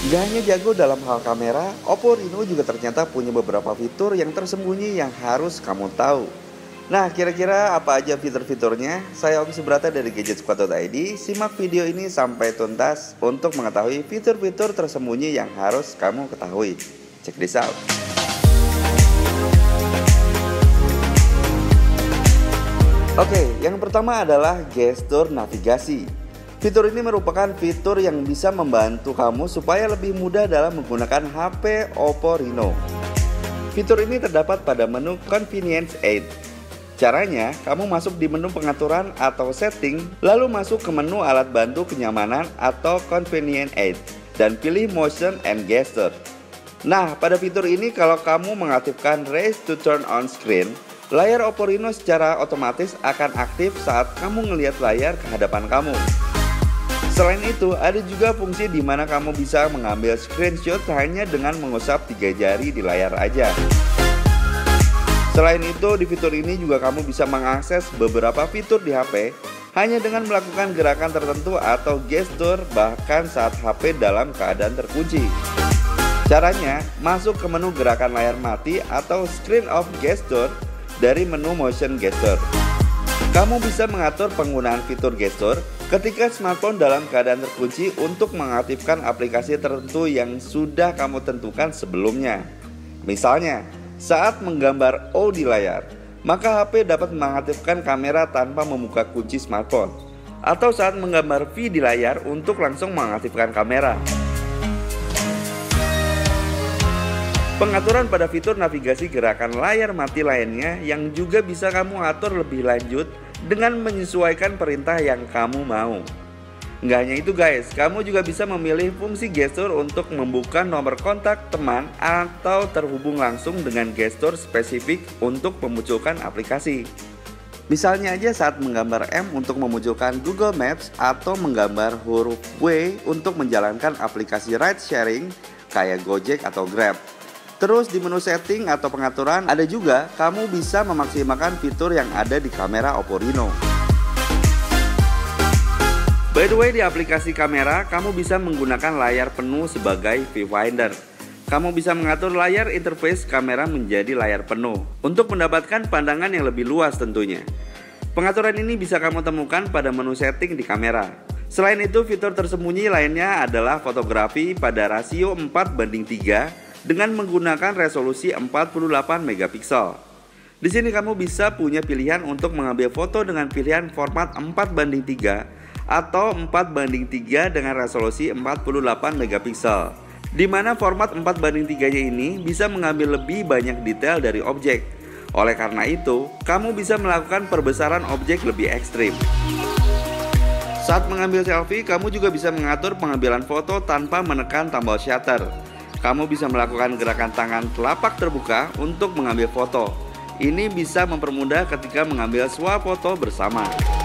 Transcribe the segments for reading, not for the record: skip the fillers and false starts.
Gak hanya jago dalam hal kamera, Oppo Reno juga ternyata punya beberapa fitur yang tersembunyi yang harus kamu tahu. Nah, kira-kira apa aja fitur-fiturnya? Saya Oki Subrata dari gadgetsquad.id. Simak video ini sampai tuntas untuk mengetahui fitur-fitur tersembunyi yang harus kamu ketahui. Check this out. Oke, yang pertama adalah gestur navigasi. Fitur ini merupakan fitur yang bisa membantu kamu supaya lebih mudah dalam menggunakan HP Oppo Reno. Fitur ini terdapat pada menu Convenience Aid. Caranya, kamu masuk di menu pengaturan atau setting, lalu masuk ke menu alat bantu kenyamanan atau Convenience Aid, dan pilih Motion and Gesture. Nah, pada fitur ini kalau kamu mengaktifkan Raise to Turn on Screen, layar Oppo Reno secara otomatis akan aktif saat kamu ngelihat layar ke hadapan kamu. Selain itu, ada juga fungsi di mana kamu bisa mengambil screenshot hanya dengan mengusap 3 jari di layar aja. Selain itu, di fitur ini juga kamu bisa mengakses beberapa fitur di HP hanya dengan melakukan gerakan tertentu atau gestur bahkan saat HP dalam keadaan terkunci. Caranya, masuk ke menu gerakan layar mati atau screen off gesture dari menu motion gesture. Kamu bisa mengatur penggunaan fitur gestur ketika smartphone dalam keadaan terkunci untuk mengaktifkan aplikasi tertentu yang sudah kamu tentukan sebelumnya. Misalnya, saat menggambar O di layar, maka HP dapat mengaktifkan kamera tanpa membuka kunci smartphone. Atau saat menggambar V di layar untuk langsung mengaktifkan kamera. Pengaturan pada fitur navigasi gerakan layar mati lainnya yang juga bisa kamu atur lebih lanjut dengan menyesuaikan perintah yang kamu mau. Nggak hanya itu guys, kamu juga bisa memilih fungsi gestur untuk membuka nomor kontak teman atau terhubung langsung dengan gestur spesifik untuk memunculkan aplikasi. Misalnya aja saat menggambar M untuk memunculkan Google Maps atau menggambar huruf W untuk menjalankan aplikasi ride sharing kayak Gojek atau Grab. Terus di menu setting atau pengaturan ada juga kamu bisa memaksimalkan fitur yang ada di kamera Oppo Reno. By the way, di aplikasi kamera, kamu bisa menggunakan layar penuh sebagai viewfinder. Kamu bisa mengatur layar interface kamera menjadi layar penuh untuk mendapatkan pandangan yang lebih luas tentunya. Pengaturan ini bisa kamu temukan pada menu setting di kamera. Selain itu, fitur tersembunyi lainnya adalah fotografi pada rasio 4:3 dengan menggunakan resolusi 48 megapiksel. Di sini kamu bisa punya pilihan untuk mengambil foto dengan pilihan format 4:3 atau 4:3 dengan resolusi 48 megapiksel. Di mana format 4:3-nya ini bisa mengambil lebih banyak detail dari objek. Oleh karena itu, kamu bisa melakukan perbesaran objek lebih ekstrim. Saat mengambil selfie, kamu juga bisa mengatur pengambilan foto tanpa menekan tombol shutter. Kamu bisa melakukan gerakan tangan telapak terbuka untuk mengambil foto. Ini bisa mempermudah ketika mengambil swafoto bersama.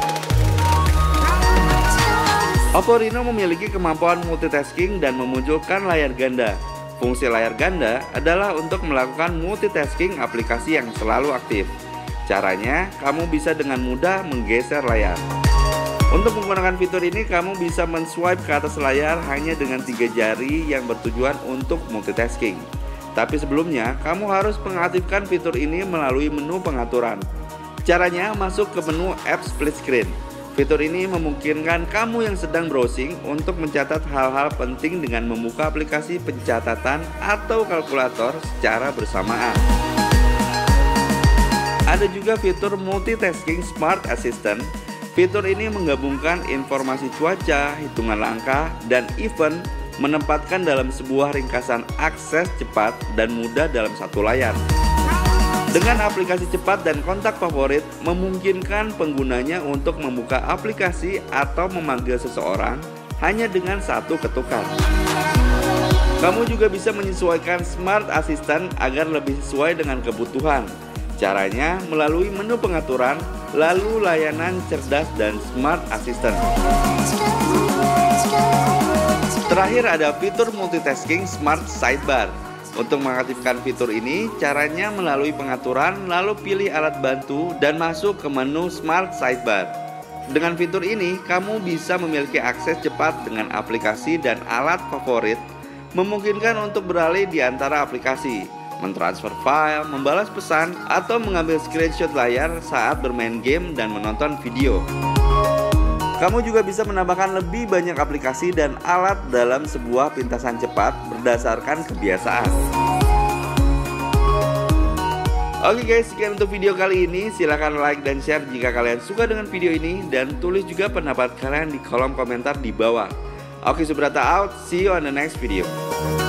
Oppo Reno memiliki kemampuan multitasking dan memunculkan layar ganda. Fungsi layar ganda adalah untuk melakukan multitasking aplikasi yang selalu aktif. Caranya, kamu bisa dengan mudah menggeser layar. Untuk menggunakan fitur ini, kamu bisa men-swipe ke atas layar hanya dengan 3 jari yang bertujuan untuk multitasking. Tapi sebelumnya, kamu harus mengaktifkan fitur ini melalui menu pengaturan. Caranya, masuk ke menu App Split Screen. Fitur ini memungkinkan kamu yang sedang browsing untuk mencatat hal-hal penting dengan membuka aplikasi pencatatan atau kalkulator secara bersamaan. Ada juga fitur Multitasking Smart Assistant. Fitur ini menggabungkan informasi cuaca, hitungan langkah, dan event menempatkan dalam sebuah ringkasan akses cepat dan mudah dalam satu layar. Dengan aplikasi cepat dan kontak favorit, memungkinkan penggunanya untuk membuka aplikasi atau memanggil seseorang hanya dengan satu ketukan. Kamu juga bisa menyesuaikan Smart Assistant agar lebih sesuai dengan kebutuhan. Caranya melalui menu pengaturan, lalu layanan cerdas dan Smart Assistant. Terakhir ada fitur multitasking Smart Sidebar. Untuk mengaktifkan fitur ini, caranya melalui pengaturan, lalu pilih alat bantu dan masuk ke menu Smart Sidebar. Dengan fitur ini, kamu bisa memiliki akses cepat dengan aplikasi dan alat favorit, memungkinkan untuk beralih di antara aplikasi, mentransfer file, membalas pesan, atau mengambil screenshot layar saat bermain game dan menonton video. Kamu juga bisa menambahkan lebih banyak aplikasi dan alat dalam sebuah pintasan cepat berdasarkan kebiasaan. Oke guys, sekian untuk video kali ini. Silahkan like dan share jika kalian suka dengan video ini, dan tulis juga pendapat kalian di kolom komentar di bawah. Oki Subrata out, see you on the next video.